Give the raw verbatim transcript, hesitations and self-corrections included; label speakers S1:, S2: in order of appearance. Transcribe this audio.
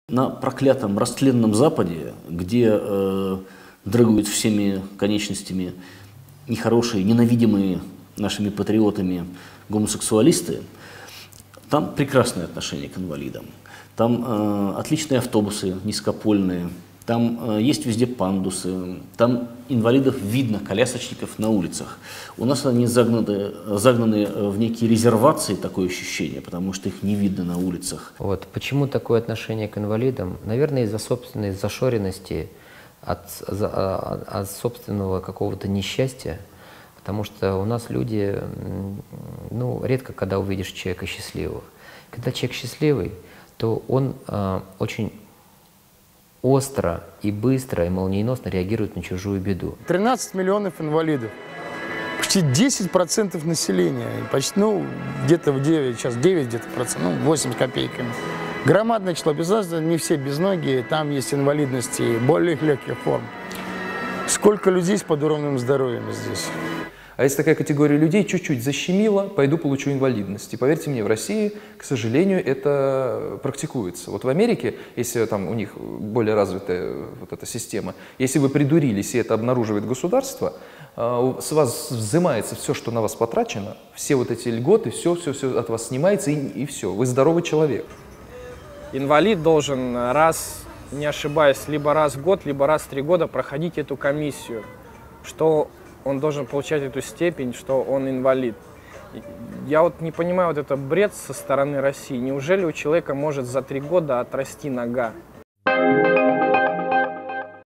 S1: На проклятом растленном Западе, где э, дрыгают всеми конечностями нехорошие, ненавидимые нашими патриотами гомосексуалисты, там прекрасное отношение к инвалидам. Там э, отличные автобусы низкопольные, там э, есть везде пандусы, там инвалидов видно, колясочников на улицах. У нас они загнаны, загнаны в некие резервации, такое ощущение, потому что их не видно на улицах.
S2: Вот. Почему такое отношение к инвалидам? Наверное, из-за собственной зашоренности, от, от, от собственного какого-то несчастья. Потому что у нас люди, ну, редко когда увидишь человека счастливого. Когда человек счастливый, то он э, очень остро и быстро и молниеносно реагирует на чужую беду.
S3: тринадцать миллионов инвалидов, почти десять процентов населения, почти, ну, где-то в девять, сейчас девять где-то процентов, ну, восемь с копейками. Громадное число, без нас не все безногие, там есть инвалидности более легких форм. Сколько людей с подуровным здоровьем здесь?
S4: А есть такая категория людей, чуть-чуть защемило, пойду получу инвалидность. И поверьте мне, в России, к сожалению, это практикуется. Вот в Америке, если там у них более развитая вот эта система, если вы придурились, и это обнаруживает государство, с вас взимается все, что на вас потрачено, все вот эти льготы, все, все, все от вас снимается, и, и все. Вы здоровый человек.
S5: Инвалид должен раз, не ошибаясь, либо раз в год, либо раз в три года проходить эту комиссию, что он должен получать эту степень, что он инвалид. Я вот не понимаю, вот это бред со стороны России. Неужели у человека может за три года отрасти нога?